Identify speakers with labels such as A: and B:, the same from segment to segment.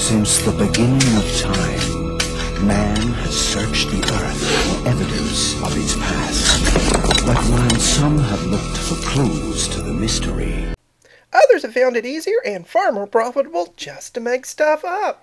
A: Since the beginning of time, man has searched the earth for evidence of its past. But while some have looked for clues to the mystery,
B: others have found it easier and far more profitable just to make stuff up.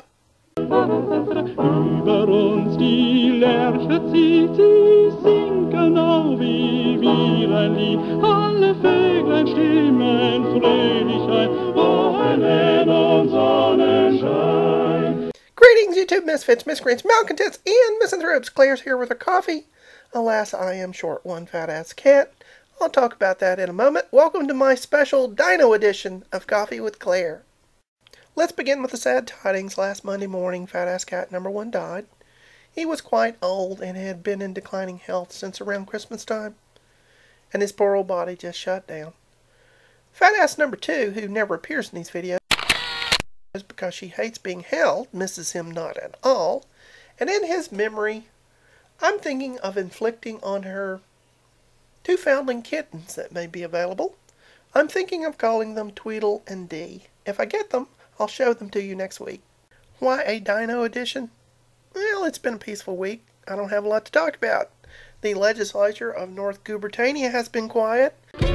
C: Über uns die Lerche zieht, sie sinken auf wie ein Lied. Alle Vöglein stimmen fröhlich ein, Wochenend und Sonnenschein.
B: Greetings, YouTube misfits, miscreants, malcontents, and misanthropes. Claire's here with her coffee. Alas, I am short one fat-ass cat. I'll talk about that in a moment. Welcome to my special Dino edition of Coffee with Claire. Let's begin with the sad tidings. Last Monday morning, fat-ass cat number 1 died. He was quite old and had been in declining health since around Christmas time, and his poor old body just shut down. Fat-ass number 2, who never appears in these videos because she hates being held, misses him not at all, and in his memory, I'm thinking of inflicting on her 2 foundling kittens that may be available. I'm thinking of calling them Tweedle and Dee. If I get them, I'll show them to you next week. Why a Dino edition? Well, it's been a peaceful week. I don't have a lot to talk about. The legislature of North Gubertania has been quiet.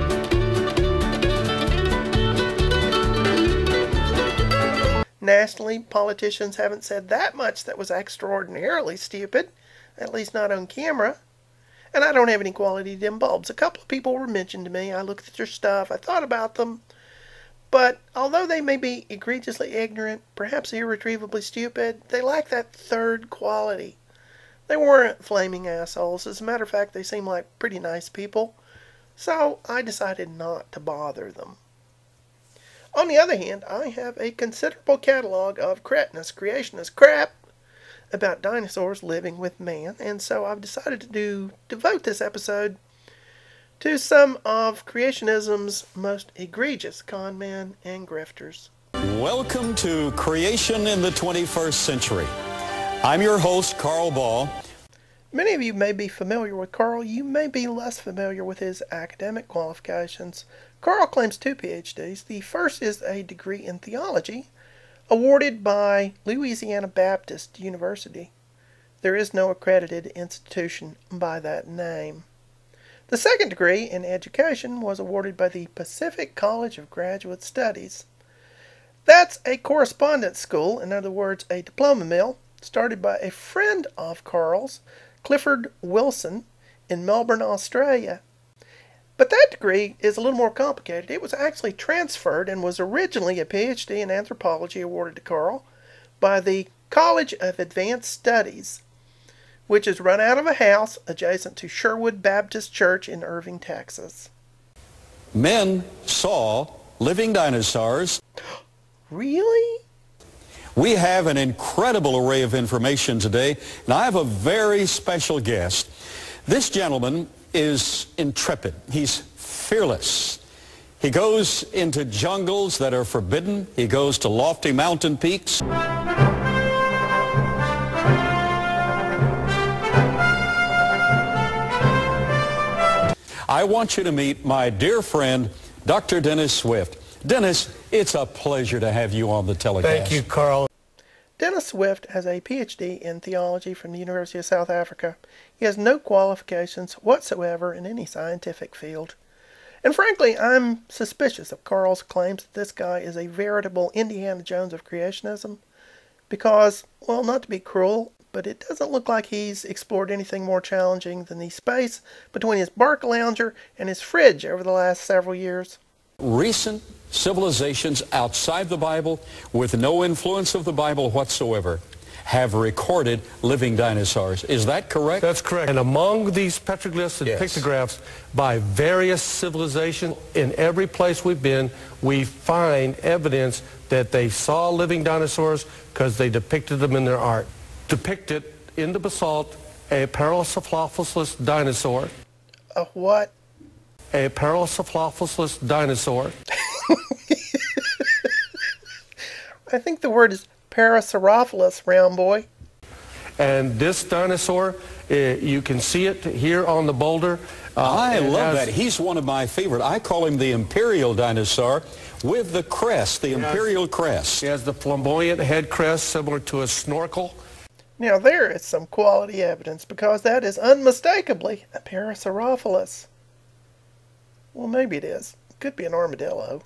B: Nationally, politicians haven't said that much that was extraordinarily stupid, at least not on camera. And I don't have any quality dim bulbs. A couple of people were mentioned to me. I looked at their stuff. I thought about them. But although they may be egregiously ignorant, perhaps irretrievably stupid, they lack that third quality. They weren't flaming assholes. As a matter of fact, they seem like pretty nice people. So I decided not to bother them. On the other hand, I have a considerable catalog of creationist crap about dinosaurs living with man, and so I've decided to devote this episode to some of creationism's most egregious con men and grifters.
D: Welcome to Creation in the 21st Century. I'm your host, Carl Ball.
B: Many of you may be familiar with Carl. You may be less familiar with his academic qualifications. Carl claims 2 PhDs. The first is a degree in theology, awarded by Louisiana Baptist University. There is no accredited institution by that name. The second degree in education was awarded by the Pacific College of Graduate Studies. That's a correspondence school, in other words, a diploma mill, started by a friend of Carl's, Clifford Wilson, in Melbourne, Australia. But that degree is a little more complicated. It was actually transferred and was originally a PhD in anthropology awarded to Carl by the College of Advanced Studies, which is run out of a house adjacent to Sherwood Baptist Church in Irving, Texas.
D: Men saw living dinosaurs.
B: Really?
D: We have an incredible array of information today, and I have a very special guest. This gentleman is intrepid. He's fearless. He goes into jungles that are forbidden. He goes to lofty mountain peaks. I want you to meet my dear friend, Dr. Dennis Swift. Dennis, it's a pleasure to have you on the telecast.
E: Thank you, Carl.
B: Dennis Swift has a PhD in theology from the University of South Africa. He has no qualifications whatsoever in any scientific field. And frankly, I'm suspicious of Carl's claims that this guy is a veritable Indiana Jones of creationism because, well, not to be cruel, but it doesn't look like he's explored anything more challenging than the space between his bark lounger and his fridge over the last several years.
D: Recent civilizations outside the Bible, with no influence of the Bible whatsoever, have recorded living dinosaurs. Is that correct?
E: That's correct. And among these petroglyphs and pictographs by various civilizations, in every place we've been, we find evidence that they saw living dinosaurs because they depicted them in their art. Depicted in the basalt a Parasaurolophus dinosaur.
B: A what?
E: A Parasaurolophus dinosaur.
B: I think the word is Parasaurolophus, round boy.
E: And this dinosaur, you can see it here on the boulder.
D: I love that. He's one of my favorite. I call him the imperial dinosaur with the crest, the imperial crest.
E: He has the flamboyant head crest similar to a snorkel.
B: Now there is some quality evidence, because that is unmistakably a Parasaurolophus. Well, maybe it is. It could be an armadillo.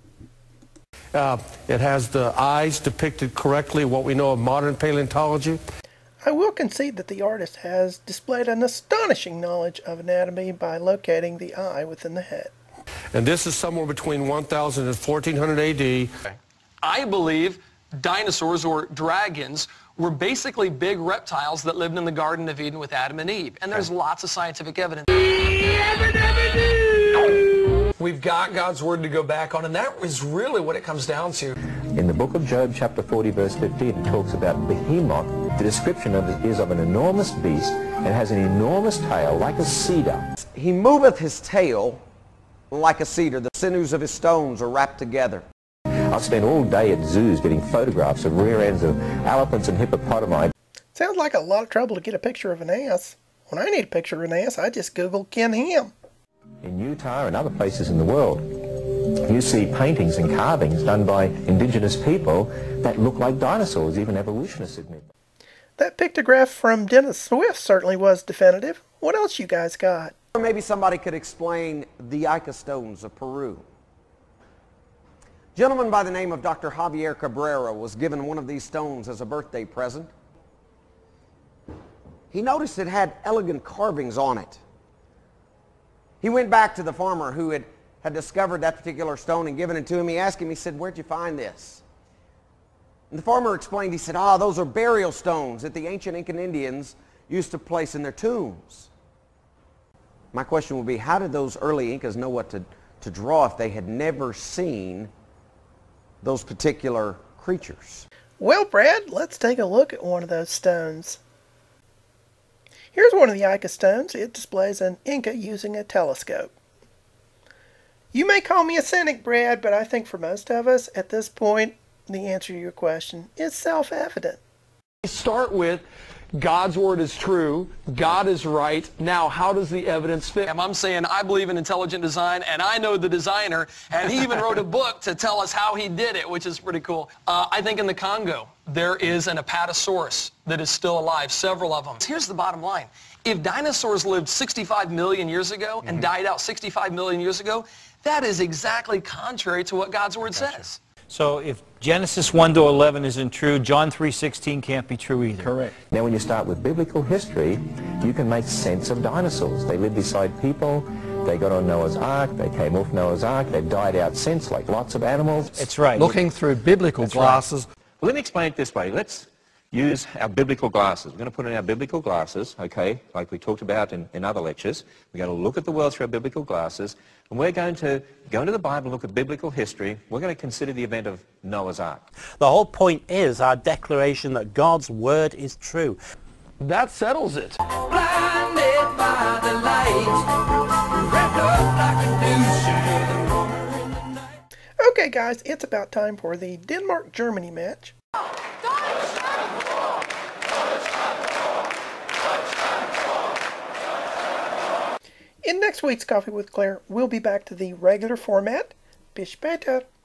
E: It has the eyes depicted correctly, what we know of modern paleontology.
B: I will concede that the artist has displayed an astonishing knowledge of anatomy by locating the eye within the head.
E: And this is somewhere between 1000 and 1400 AD.
F: I believe dinosaurs, or dragons, were basically big reptiles that lived in the Garden of Eden with Adam and Eve. And there's lots of scientific evidence.
G: We've got God's Word to go back on, and that is really what it comes down to.
H: In the book of Job, chapter 40, verse 15, it talks about behemoth. The description of it is of an enormous beast and has an enormous tail like a cedar.
I: He moveth his tail like a cedar. The sinews of his stones are wrapped together.
H: I've spent all day at zoos getting photographs of rear ends of elephants and hippopotami.
B: Sounds like a lot of trouble to get a picture of an ass. When I need a picture of an ass, I just Google Ken Ham.
H: In Utah and other places in the world, you see paintings and carvings done by indigenous people that look like dinosaurs, even evolutionists admit.
B: That pictograph from Dennis Swift certainly was definitive. What else you guys got?
I: Or maybe somebody could explain the Ica stones of Peru. A gentleman by the name of Dr. Javier Cabrera was given one of these stones as a birthday present. He noticed it had elegant carvings on it. He went back to the farmer who had discovered that particular stone and given it to him. He asked him, he said, "Where'd you find this?" And the farmer explained, he said, "Those are burial stones that the ancient Incan Indians used to place in their tombs." My question would be, how did those early Incas know what to draw if they had never seen those particular creatures?
B: Well, Brad, let's take a look at one of those stones. Here's one of the Ica stones. It displays an Inca using a telescope. You may call me a cynic, Brad, but I think for most of us at this point, the answer to your question is self-evident.
G: Start with God's Word is true, God is right. Now, how does the evidence fit?
F: I'm saying I believe in intelligent design, and I know the designer, and he even wrote a book to tell us how he did it, which is pretty cool. I think in the Congo, there is an Apatosaurus that is still alive, several of them. Here's the bottom line. If dinosaurs lived 65 million years ago and died out 65 million years ago, that is exactly contrary to what God's Word says.
J: So if Genesis 1 to 11 isn't true, John 3:16 can't be true either.
H: Correct. Now when you start with biblical history, you can make sense of dinosaurs. They lived beside people, they got on Noah's Ark, they came off Noah's Ark, they've died out since like lots of animals.
J: It's right.
G: Looking through biblical glasses.
K: Well, let me explain it this way. Let's use our biblical glasses. We're going to put in our biblical glasses, okay, like we talked about in other lectures. We're going to look at the world through our biblical glasses, and we're going to go into the Bible and look at biblical history. We're going to consider the event of Noah's Ark.
L: The whole point is our declaration that God's Word is true.
G: That settles it.
C: Blinded by the light, wrapped up like a douche in the night.
B: Okay, guys, it's about time for the Denmark-Germany match. In next week's Coffee with Claire, we'll be back to the regular format. Bis später.